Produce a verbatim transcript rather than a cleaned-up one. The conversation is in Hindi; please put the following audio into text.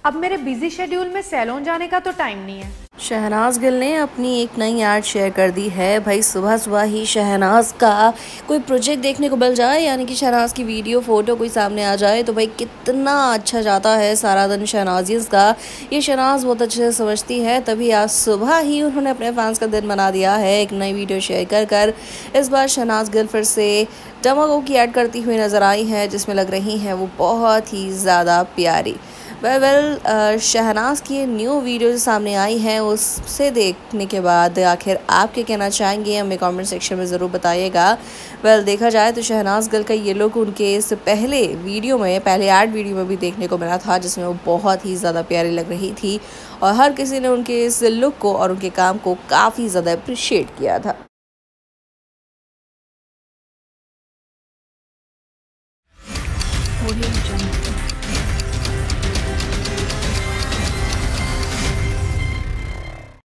अब मेरे बिजी शेड्यूल में सैलून जाने का तो टाइम नहीं है। शहनाज गिल ने अपनी एक नई ऐड शेयर कर दी है। भाई सुबह सुबह ही शहनाज का कोई प्रोजेक्ट देखने को मिल जाए, यानी कि शहनाज की वीडियो फोटो कोई सामने आ जाए तो भाई कितना अच्छा जाता है सारा दिन शहनाजियंस का। ये शहनाज बहुत अच्छे से समझती है, तभी आज सुबह ही उन्होंने अपने फैंस का दिन बना दिया है एक नई वीडियो शेयर कर कर। इस बार शहनाज गिल फिर से टमागो की ऐड करती हुई नज़र आई है, जिसमें लग रही हैं वो बहुत ही ज़्यादा प्यारी। वेल वेल शहनाज की न्यू वीडियो जो सामने आई है उससे देखने के बाद आखिर आप क्या कहना चाहेंगे, हमें कमेंट सेक्शन में ज़रूर बताइएगा। वेल well, देखा जाए तो शहनाज गिल का ये लुक उनके इस पहले वीडियो में पहले ऐड वीडियो में भी देखने को मिला था, जिसमें वो बहुत ही ज़्यादा प्यारी लग रही थी और हर किसी ने उनके इस लुक को और उनके काम को काफ़ी ज़्यादा अप्रिशिएट किया था।